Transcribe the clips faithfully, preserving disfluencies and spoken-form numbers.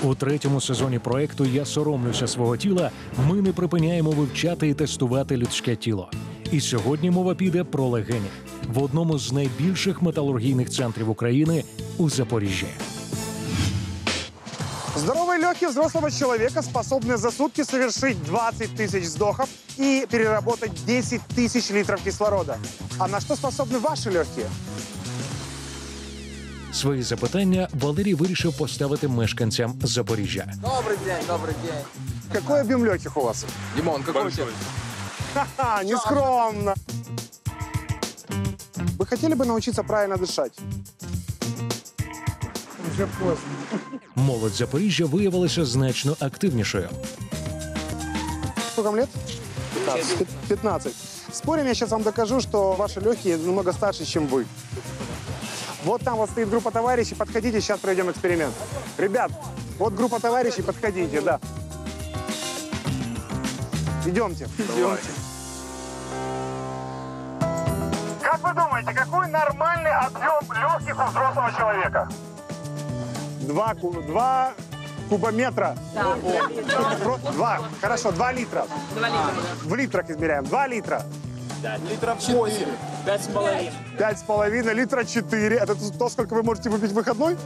У третьому сезоні проекту «Я соромлюся свого тіла» ми не припиняємо вивчати і тестувати людське тіло. І сьогодні мова піде про легені в одному з найбільших металургійних центрів України у Запоріжжі. Здоровые легкие взрослого человека способны за сутки совершить двадцать тысяч вздохов и переработать десять тысяч литров кислорода. А на что способны ваши легкие? Свої запитання Валерій вирішив поставити мешканцям Запоріжжя. Добрый день, добрый день. Какой объем легких у вас? Димон, какой у тебя? Ха-ха, нескромно. Вы хотели бы научиться правильно дышать? Уже поздно. Молодь Запоріжжя виявилася значно активнішою. Сколько вам лет? пятнадцать. пятнадцать. Спорим, я сейчас вам докажу, что ваши легкие намного старше, чем вы. Вот там вот стоит группа товарищей, подходите, сейчас проведем эксперимент. Ребят, вот группа товарищей, подходите, да. Идемте. Идемте. Как вы думаете, какой нормальный объем легких у взрослого человека? Два, ку- два кубометра. Да. Про- Два. Хорошо, два литра. Два литра. В литрах измеряем. Два литра. Литров восемь. Пять с половиной. Пять с половиной, литра четыре. Это то, сколько вы можете выпить в выходной?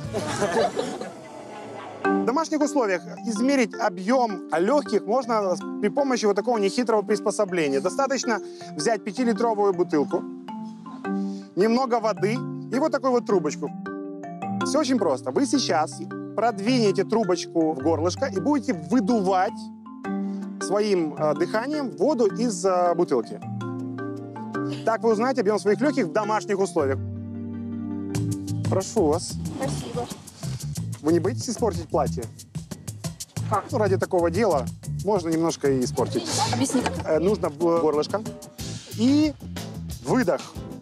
В домашних условиях измерить объем легких можно при помощи вот такого нехитрого приспособления. Достаточно взять пятилитровую бутылку, немного воды и вот такую вот трубочку. Все очень просто. Вы сейчас продвинете трубочку в горлышко и будете выдувать своим э, дыханием воду из э, бутылки. Так вы узнаете объем своих легких в домашних условиях. Прошу вас. Спасибо. Вы не боитесь испортить платье? Как? Ну, ради такого дела можно немножко и испортить. Объясни, как. Э, нужно в горлышко. И выдох.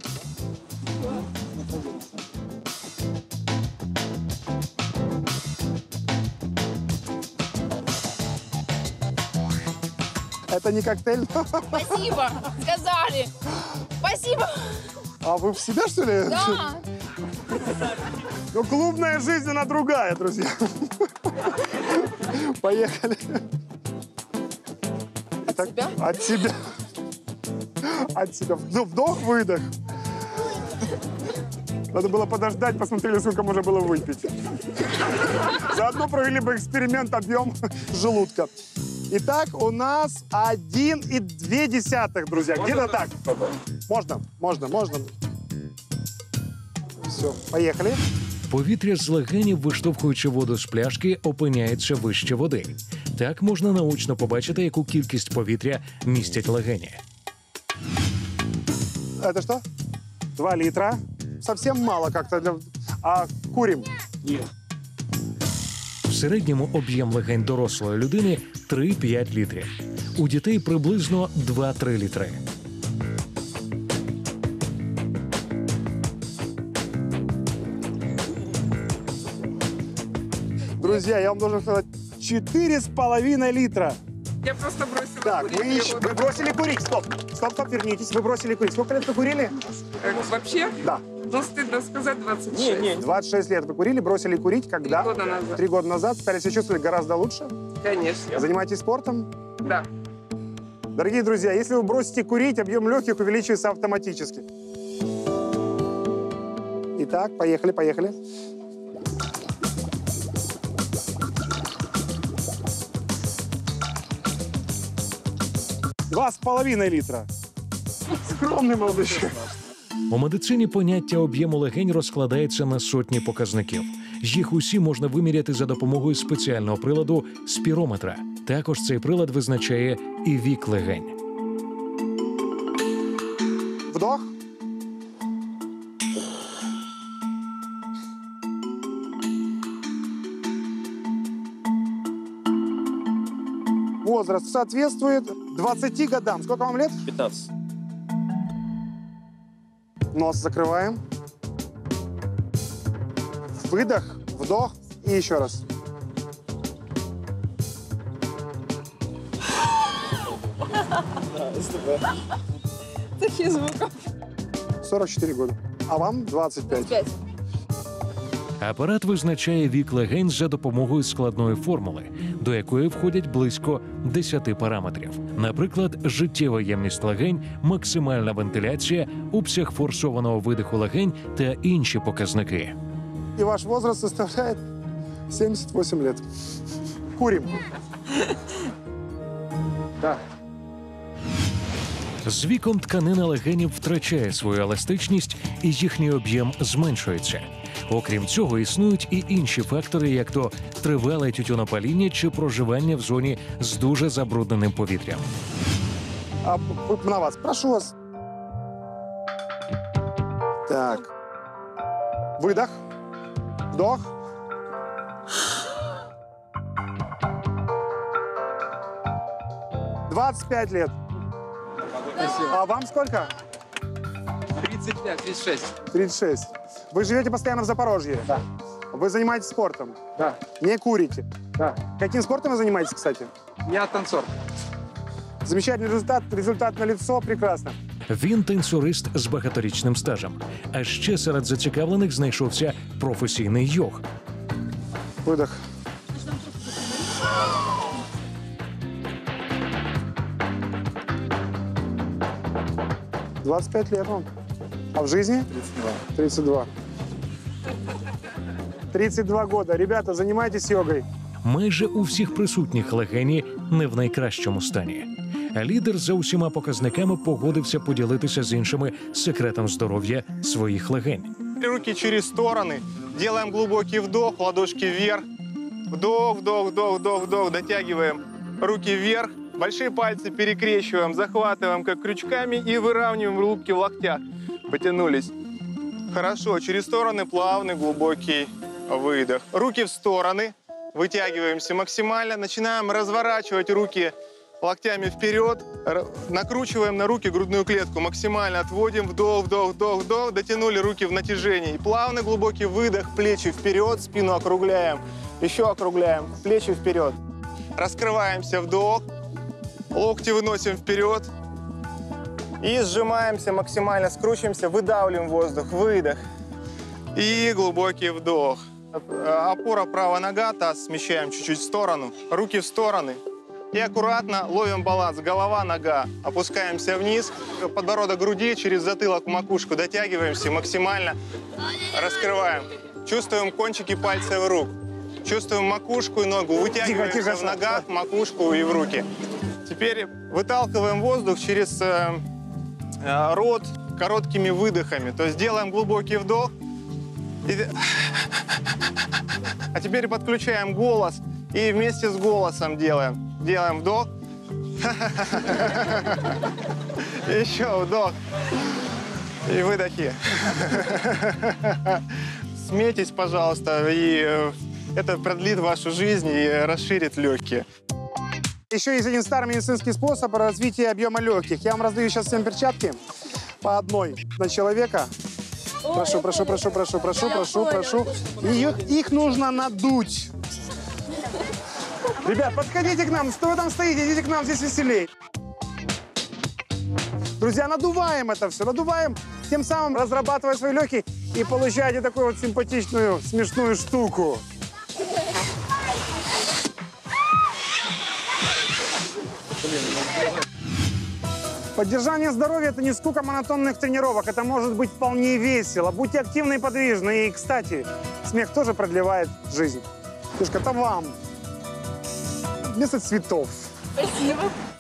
Это не коктейль? Спасибо, сказали. Спасибо. А вы в себя, что ли? Да. Ну, клубная жизнь, она другая, друзья. Поехали. От себя? От себя. От себя. Вдох, выдох. Надо было подождать, посмотрели, сколько можно было выпить. Заодно провели бы эксперимент объем желудка. Итак, у нас один и две десятых, друзья. Где-то так. Можно, можно, можно. Все, поехали. Повітря з легенів, виштовхуючи воду з пляшки, опиняється вище води. Так можна наочно побачити, яку кількість повітря містять легені. Это что? Два литра. Совсем мало как-то. Для... А курим? В середньому об'єм легень дорослої людини – три-п'ять літрів. У дітей приблизно два-три літри. Друзья, я вам должен сказать, четыре с половиной литра. Я просто бросила Так, курить. вы, Я ещё- вот- вы бросили курить. Стоп, стоп, стоп, вернитесь. Вы бросили курить. Сколько лет вы курили? Э, Вообще, Да. ну, стыдно сказать, двадцать шесть. двадцать шесть лет вы курили, бросили курить. Когда? Три года назад. Три года назад. Стали себя чувствовать гораздо лучше. Конечно. Занимаетесь спортом? Да. Дорогие друзья, если вы бросите курить, объем легких увеличивается автоматически. Итак, поехали, поехали. Два с половиной литра. Скромный молодой человек. У медицині поняття об'єму легень розкладається на сотні показників. Їх усі можна виміряти за допомогою спеціального приладу – спірометра. Також цей прилад визначає і вік легень. Вдох. Возраст соответствует двадцати годам. Сколько вам лет? пятнадцать. Нос закрываем. Выдох, вдох и еще раз. Такие звуки. сорок четыре года. А вам двадцать пять. Пять. Апарат визначає вік легень за допомогою складної формули, до якої входять близько десяти параметрів. Наприклад, життєва ємність легень, максимальна вентиляція, обсяг форсованого видиху легень та інші показники. И ваш возраст составляет семьдесят восемь лет. Курим. Да. З віком тканина легенів втрачає свою еластичність і їхній об'єм зменшується. Окрім цього, існують і інші фактори, як то тривале тютюнопаління чи проживання в зоні з дуже забрудненим повітрям. А, п- на вас. Прошу вас. Так. Выдох. Вдох. двадцать пять лет. А вам сколько? тридцать пять, тридцать шесть. тридцать шесть. Вы живете постоянно в Запорожье? Да. Вы занимаетесь спортом? Да. Не курите? Да. Каким спортом вы занимаетесь, кстати? Я танцор. Замечательный результат. Результат налицо. Прекрасно. Він танцюрист з багаторічним стажем. А ще серед зацікавлених знайшовся професійний йог. Выдох. двадцать пять лет вам. А в жизни? тридцать два. тридцать два года. Ребята, занимайтесь йогой. Майже у всіх присутніх легені не в найкращому стані. А лідер за усіма показниками погодився поділитися з іншими секретом здоров'я своїх легень. Руки через стороны. Делаем глубокий вдох, ладошки вверх. Вдох, вдох, вдох, вдох, вдох. Дотягиваем руки вверх. Большие пальцы перекрещиваем, захватываем как крючками и выравниваем руки в локтях. Потянулись. Хорошо. Через стороны плавный глубокий выдох. Руки в стороны. Вытягиваемся максимально. Начинаем разворачивать руки локтями вперед. Р- Накручиваем на руки грудную клетку. Максимально отводим. Вдох, вдох, вдох, вдох. Дотянули руки в натяжении. И плавный глубокий выдох. Плечи вперед. Спину округляем. Еще округляем. Плечи вперед. Раскрываемся. Вдох. Локти выносим вперед. И сжимаемся максимально. Скручиваемся. Выдавливаем воздух. Выдох. И глубокий вдох. Опора правая нога, таз смещаем чуть-чуть в сторону, руки в стороны. И аккуратно ловим баланс. Голова, нога. Опускаемся вниз. Подбородок груди через затылок в макушку. Дотягиваемся максимально. Раскрываем. Чувствуем кончики пальцев рук. Чувствуем макушку и ногу. Вытягиваемся Тихо, тихо, в ногах, макушку и в руки. Теперь выталкиваем воздух через э, э, рот короткими выдохами. То есть делаем глубокий вдох. И... А теперь подключаем голос и вместе с голосом делаем. Делаем вдох. Еще вдох. И выдохи. Смейтесь, пожалуйста, и э, это продлит вашу жизнь и расширит легкие. Еще есть один старый медицинский способ развития объема легких. Я вам раздаю сейчас всем перчатки по одной на человека. Прошу, прошу, прошу, прошу, прошу, прошу, прошу. И их, их нужно надуть. Ребят, подходите к нам. Что вы там стоите? Идите к нам, здесь веселей. Друзья, надуваем это все, надуваем, тем самым разрабатывая свои легкие и получаете такую вот симпатичную, смешную штуку. Поддержание здоровья – это не скука монотонных тренировок. Это может быть вполне весело. Будьте активны и подвижны. И, кстати, смех тоже продлевает жизнь. Девушка, это вам. Вместо цветов. Спасибо.